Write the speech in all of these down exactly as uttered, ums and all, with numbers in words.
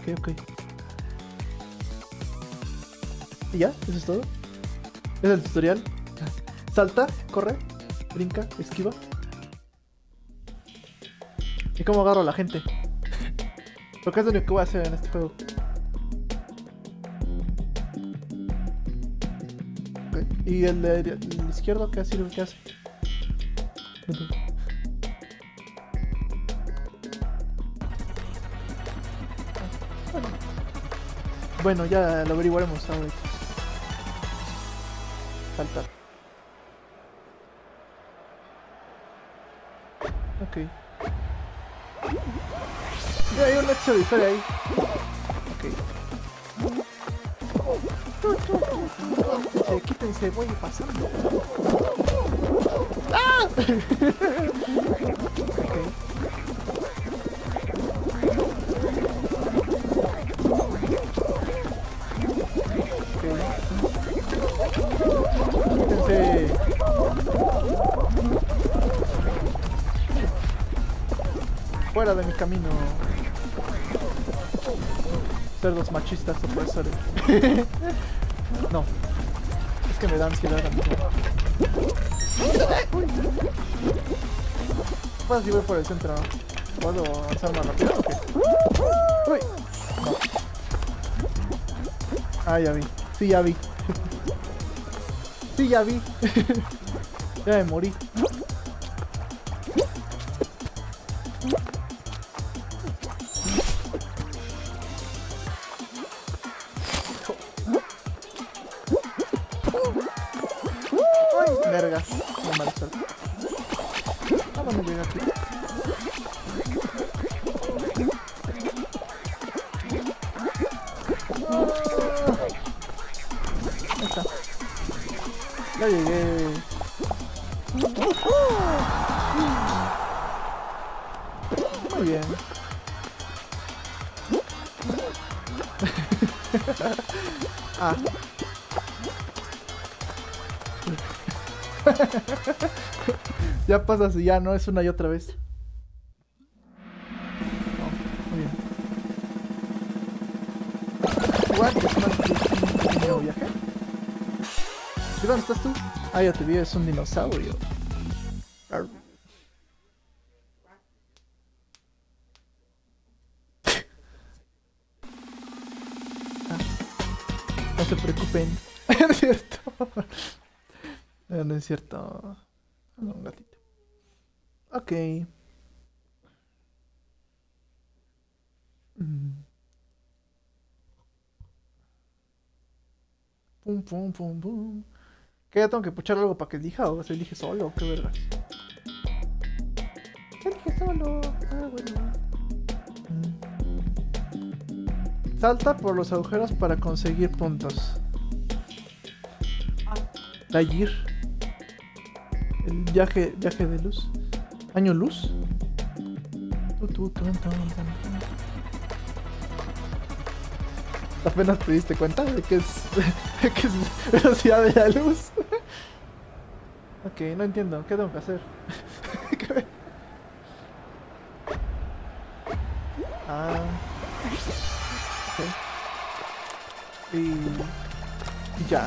Ok, ok. ¿Y ya? ¿Eso es todo? ¿Es el tutorial? Salta, corre, brinca, esquiva. ¿Y cómo agarro a la gente? Porque es lo único que voy a hacer en este juego. Okay. ¿Y el, de, el izquierdo qué hace? ¿Qué hace? Bueno, ya lo averiguaremos ahorita. Saltar. Ok. Mira, hay un nexo de historia ahí. Ok. Quítense, quítense, voy pasando. ¡Ah! Ok. Quítense. Fuera de mi camino. Cerdos machistas opresores. No. Es que me da ansiedad a mí. ¿Qué pasa si voy por el centro? ¿Puedo avanzar más rápido? Okay. Uy. No. Ah, ya vi. Sí, ya vi. Sí, ya vi. Ya me morí. Ay, verga. No mal suerte. ¿A dónde llega aquí? Ahí está. Ya llegué. Muy bien. Ah. Ya pasas y ya no es una y otra vez. No, muy bien. What? ¿Es un pequeño viaje? ¿Y dónde estás tú? Ah, ya te vi, es un dinosaurio. Arr. Ah, no se preocupen. No es cierto. No, no es cierto. No, un gatito. Ok. Mm. Pum, pum, pum, pum. ¿Qué? ¿Ya tengo que puchar algo para que elija o se elige solo? ¿Qué verga? Se elige solo. Ah, bueno. Mm. Salta por los agujeros para conseguir puntos. Tallir. El viaje, viaje de luz. ¿Año luz? Tu, tu, tu, tu, tu, tu. Apenas te diste cuenta de que es, de que es velocidad de la luz. Ok, no entiendo. ¿Qué tengo que hacer? Ah. Ok. Y... y ya.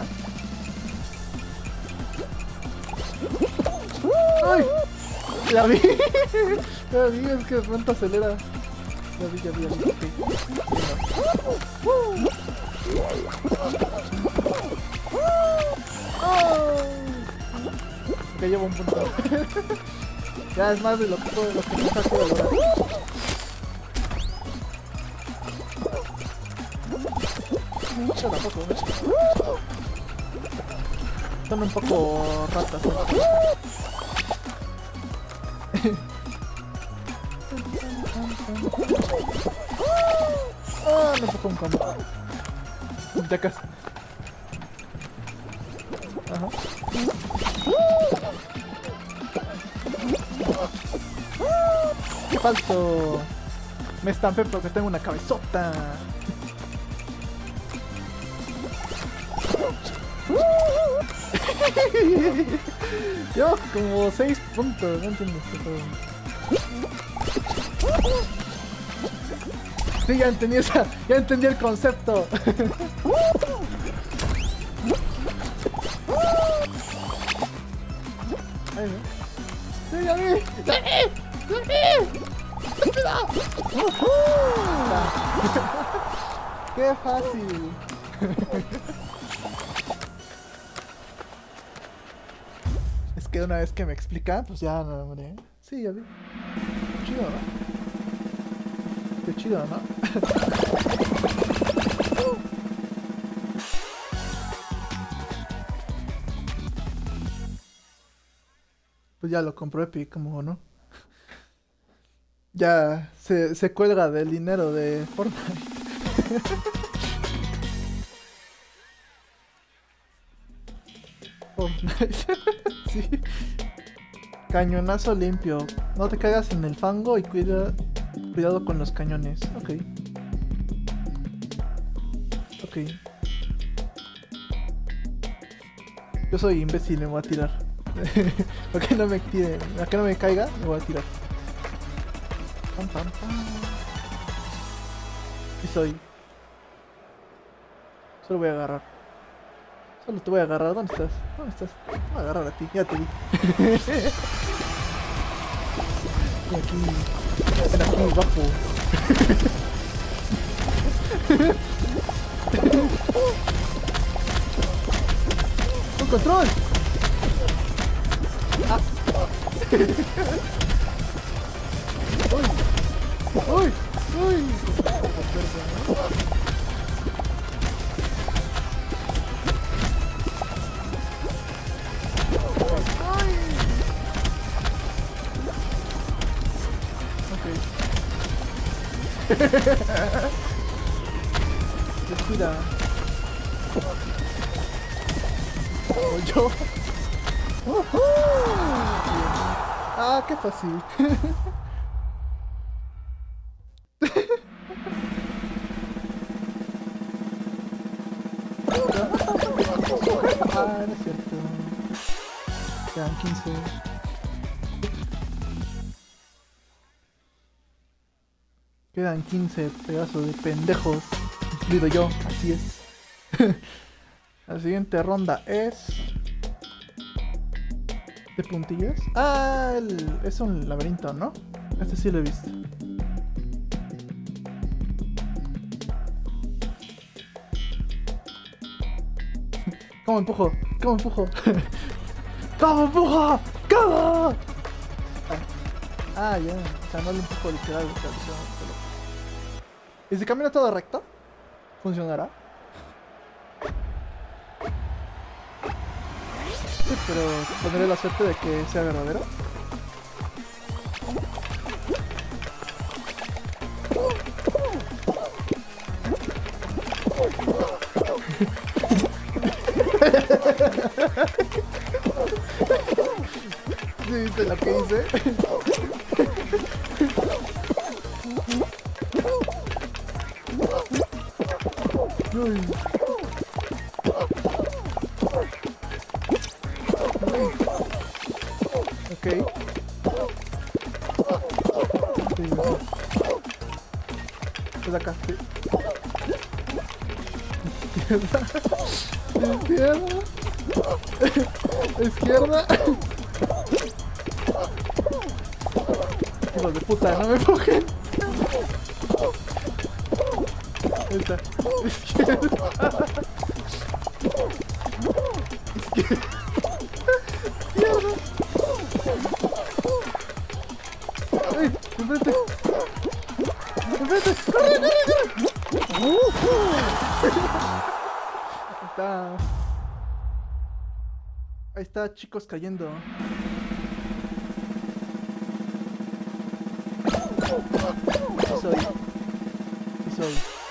¡Ay! ¡La vi! ¡La vi! Es que de pronto acelera. La vi, ya vi, ya vi. Okay. Bueno. ¡Oh! Ok, llevo un punto. Ya es más de lo que puedo, lo que pensaba que iba a lograr. Mucho tampoco, ¿no? Son un poco ratas, ¿no? Ah, no tocó un combo. Ya casi. Ajá. ¡Qué falso! Me estampé porque tengo una cabezota. Yo como seis puntos, no entiendo esto todo. Sí, ya entendí esa, ya entendí el concepto. Ay, ¿no? Sí, ya vi. ¡Ya vi! ¡Ya vi! ¡Qué fácil! Es que una vez que me explican, pues ya no, hombre. Sí, ya vi. Chido, ¿no? Qué chido, ¿no? Pues ya lo compró Epic, como no. Ya se, se cuelga del dinero de Fortnite. Fortnite. Sí. Cañonazo limpio. No te caigas en el fango y cuida, cuidado con los cañones. Ok. Ok. Yo soy imbécil, me voy a tirar. ¿Para que no me tire? ¿Para que no me caiga? Me voy a tirar. Pam, pam, pam. Sí soy. Solo voy a agarrar. Solo te voy a agarrar. ¿Dónde estás? ¿Dónde estás? Te voy a agarrar a ti. Ya te vi. Ven aquí. Ven aquí, guapo. ¡Con control! ¡Ah! ¡Uy! ¡Uy! ¡Uy! Descuida. Oh, yo. Uh -huh. Ah, qué fácil. Ah, no es cierto. Quedan quince. Quedan quince pedazos de pendejos, incluido yo, así es. La siguiente ronda es... ¿de puntillas? Ah, el... es un laberinto, ¿no? Este sí lo he visto. ¿Cómo empujo? ¿Cómo empujo? ¿Cómo empujo? ¿Cómo? Ah, ah ya. O sea, no lo empujo literal. O sea, literal. ¿Y si camina todo recto? ¿Funcionará? Sí, pero tendré la suerte de que sea verdadero. ¿Sí viste lo que hice? Uy. Ok. Es acá, sí. Izquierda. Izquierda. Izquierda. Hijos de puta, no me empujen. Ahí está. Izquierda. Izquierda. Izquierda. ¡Ay! ¡Enfrente! ¡Enfrente! ¡Corre, corre, corre! Uh Ahí está. Ahí está, chicos, cayendo. Sí soy. Sí soy.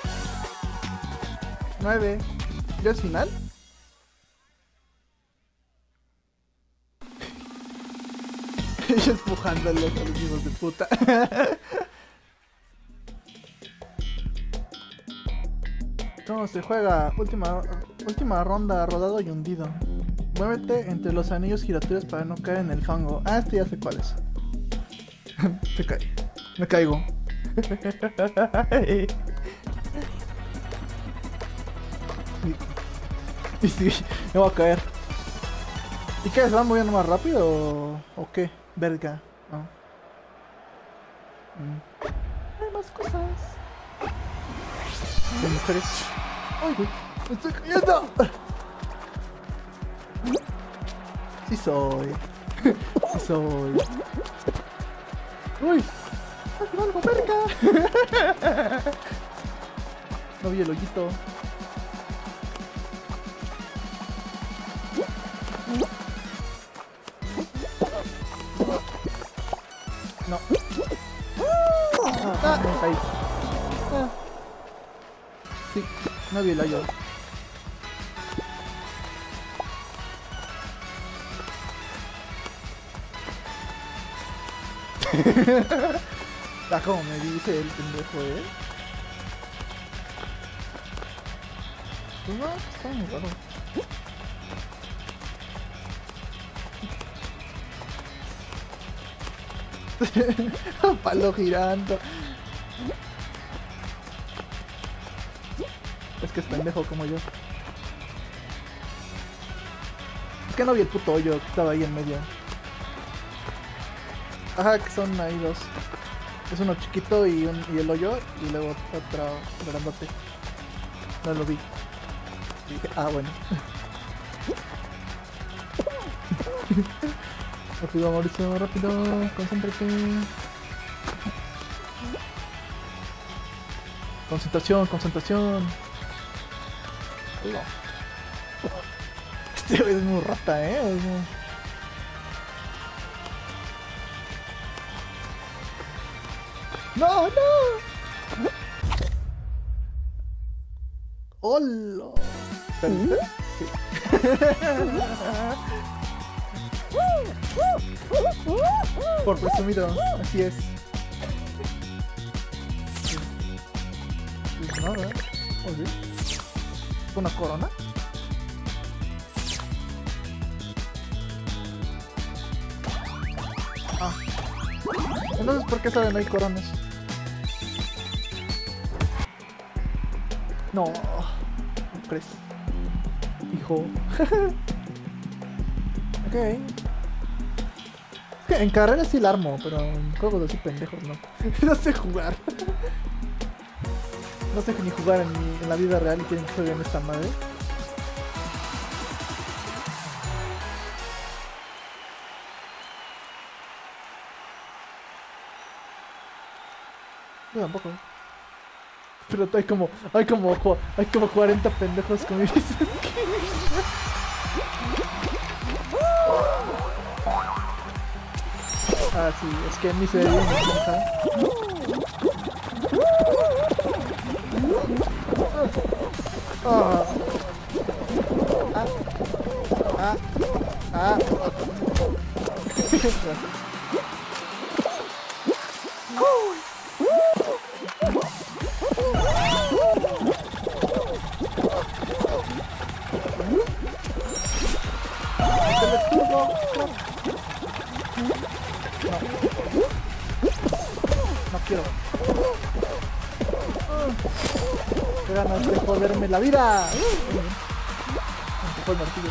nueve. ¿Ya es final? Ella empujándolos a los hijos de puta. ¿Cómo se juega? Última, última ronda, rodado y hundido. Muévete entre los anillos giratorios para no caer en el fango. Ah, este ya sé cuál es. Se cae. Me caigo. Y sí, me voy a caer. ¿Y qué? ¿Se van moviendo más rápido o, o qué? Verga. No. Mm. Hay más cosas. De mujeres. ¡Ay, güey! ¡Me estoy cayendo! Sí soy. Sí soy. ¡Uy! ¡Hace algo, verga! No vi el hoyito. No. Ah, me caí. Ah. Sí, no vi el hoyo. Ah, como me dice el pendejo, eh. Pues no, está muy raro. Palo girando. Es que es pendejo como yo. Es que no vi el puto hoyo que estaba ahí en medio. Ajá, que son ahí dos. Es uno chiquito y, un, y el hoyo y luego otro grandote. No lo vi. Y dije, ah, bueno. Rápido, Mauricio, rápido, concéntrate. Concentración, concentración. Hola. Este es muy rata, eh. No, no. Hola. ¿Perdiste? Sí. Por presumido, así es. Pues nada, oye. ¿Una corona? Ah. Entonces, ¿por qué saben no hay coronas? No. ¿No crees? Hijo. Ok. En carrera sí la armo, pero en juegos así pendejos no. No sé jugar. No sé ni jugar en, mi, en la vida real y quieren que jueguen esta madre. Yo tampoco. Pero hay como, hay como, hay como cuarenta pendejos como dices. Ah, sí, es que ni se ve bien, ¿no? Ah. Ah. Ah. Ah. No quiero. Qué ganas de joderme la vida. Me fue el martillo.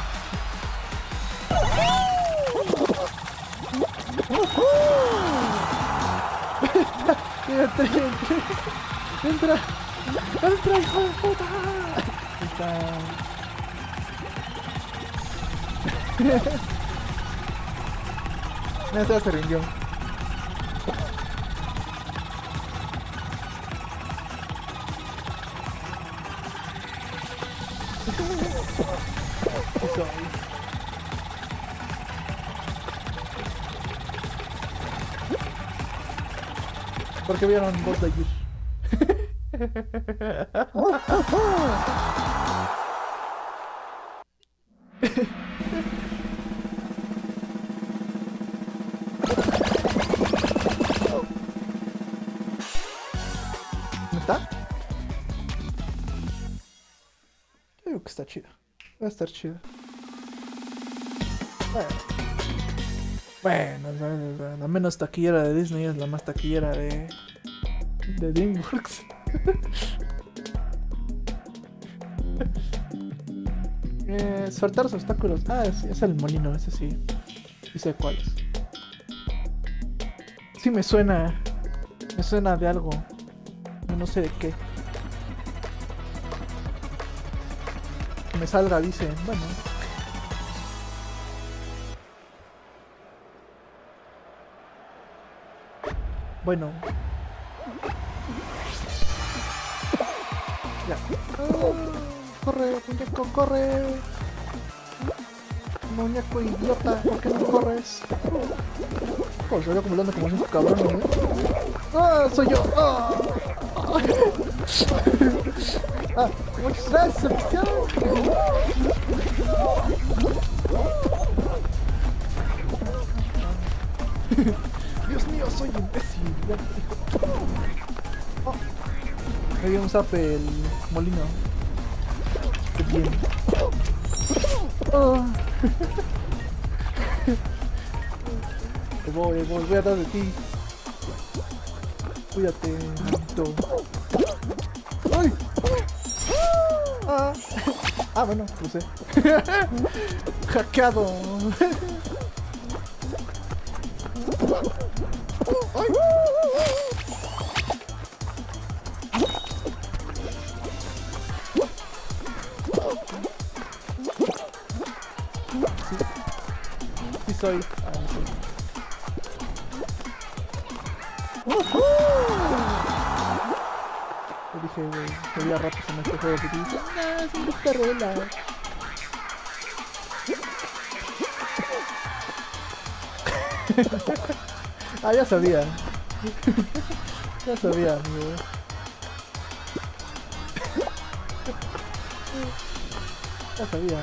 Entra, entra, entra, entra, hijo de puta. Está. No, se rindió. Porque vieron dos de allí. ¿No está? Yo digo que está chida. Va a estar chida. Bueno, bueno, la menos taquillera de Disney es la más taquillera de, de DreamWorks. Eh, sortear los obstáculos. Ah, es, es el molino, ese sí. Sí sé cuál es. Sí me suena. Me suena de algo. No, no sé de qué. Que me salga, dice. Bueno. Bueno. Ya. Ah, corre, muñeco, corre. Muñeco idiota, ¿por qué no corres? Oh, se ve acumulando como cinco cabrones, ¿eh? ¡Ah, soy yo! ¡Ah! ¡Ah! ¡Muchas gracias, oficial! ¡Dios mío, soy imbécil! Oh. Me dio un zape el molino. ¡Qué bien! Oh. Te voy, voy, voy atrás de ti. Cuídate, maldito. ¡Ay! Ah, ah bueno, crucé. Hackeado. ¡Ay! Sí, sí soy. Ah, no soy. Yo dije, güey, había ratos en este juego que te dicen, no, es un carrera. Ah, ya sabía. Ya sabía, amigo. Ya sabía.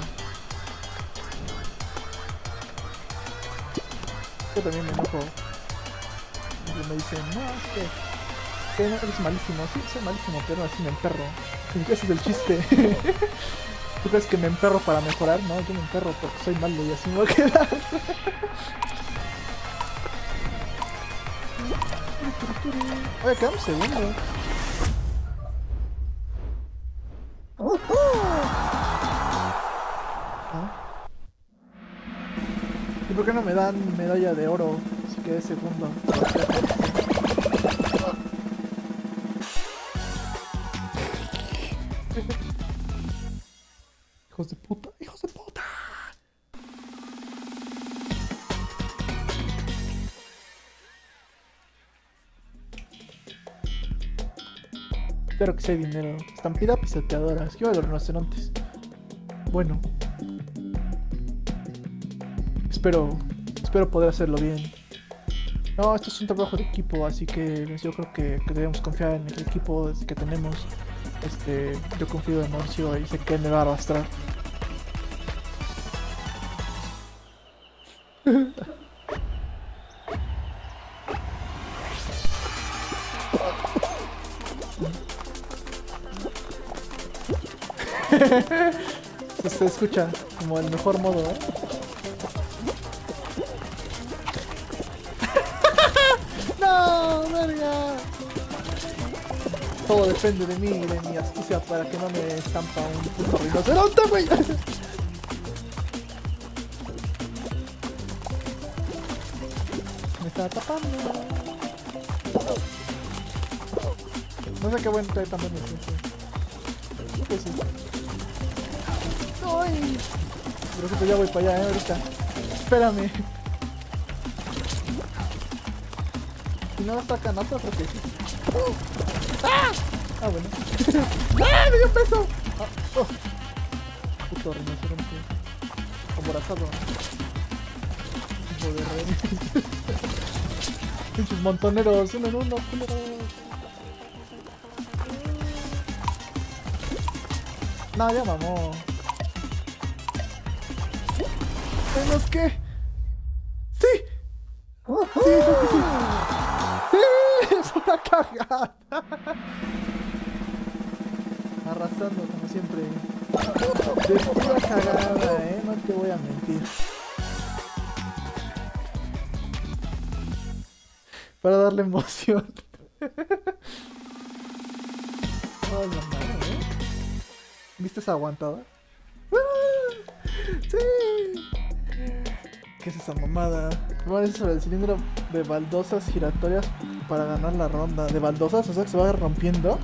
Yo también me enojo. Y me dicen, no, es que, que no, eres malísimo. Sí, soy malísimo, pero así me emperro. Ese es el chiste. ¿Tú crees que me emperro para mejorar? No, yo me emperro porque soy malo y así me voy a quedar. Oye, quedamos segundos. ¿Ah? ¿Y por qué no me dan medalla de oro si quedé segundo? Hijos de puta, hijos de puta. Espero que sea dinero. Estampida pisoteadora. Esquiva los rinocerontes. Bueno. Espero. Espero poder hacerlo bien. No, esto es un trabajo de equipo, así que yo creo que, que debemos confiar en el equipo que tenemos. Este, yo confío en Moncio y sé que me va a arrastrar. se, se escucha como el mejor modo, ¿eh? ¡No, verga! Todo depende de mí y de mi astucia para que no me estampa un puto rinoceronte, güey. Me está tapando. No sé qué bueno trae también el jefe. Pues sí. ¡Ay! Pero que ya voy para allá, eh, ahorita. Espérame. Si no la sacan otra, creo que sí. ¡Ah! Ah, bueno. ¡Ah! ¡Me dio peso! Ah, oh. Puto rinoceronte. Aborazado. Hijo de rey. Pinches montoneros, uno en uno, culeros. No, ya mamó. ¿Tenemos qué? ¡Sí! ¡Sí, creo que sí! ¡Sí! ¡Es una cagada! Arrasando como siempre. De pura cagada, eh, no te voy a mentir. Para darle emoción. Oh, la madre, ¿eh? ¿Viste esa aguantada? ¡Ah! Sí. ¿Qué es esa mamada? Bueno, eso sobre el cilindro de baldosas giratorias para ganar la ronda. ¿De baldosas? O sea, que se va rompiendo.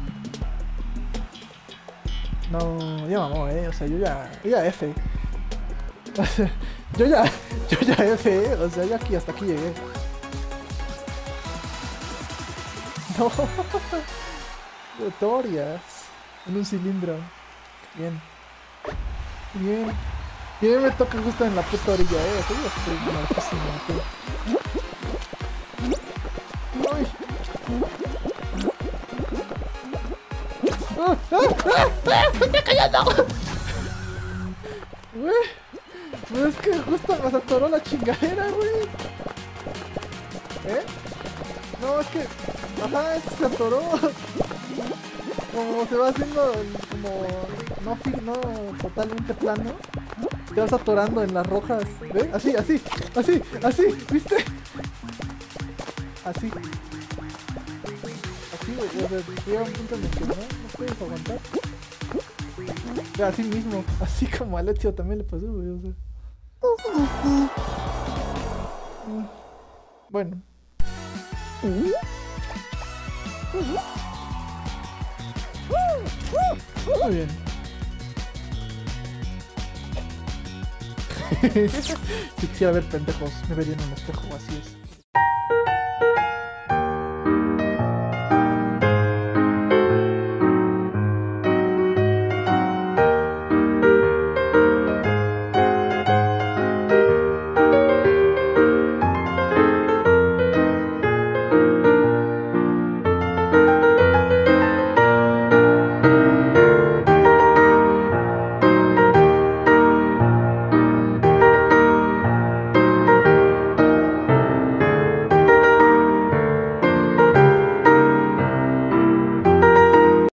No, ya mamó, eh. O sea, yo ya. Yo ya F. O sea, yo ya. Yo ya F, eh. O sea, yo aquí hasta aquí llegué. No. Giratorias. En un cilindro. Bien. Bien. Bien, me toca justo en la puta orilla, eh. Estoy estoy marquísimo, ok. ¡Ay! ¡Ah! ¡Ah! ¡Ah! ¡Ah! ¡Me estoy cayendo! Güey. Pero es que justo nos atoró la chingadera, güey. ¿Eh? No, es que... Ajá, es que se atoró. Como se va haciendo como... No, fi- no totalmente plano. Te vas atorando en las rojas. ¿Ves? Así, así, así, así, ¿viste? Así. Así, güey. O sea, llega un punto en el que no, no puedes aguantar. O sea, así mismo. Así como a Alexio también le pasó, güey. O sea. Bueno. Muy bien. Si quisiera ver pendejos, me vería en un espejo, así es.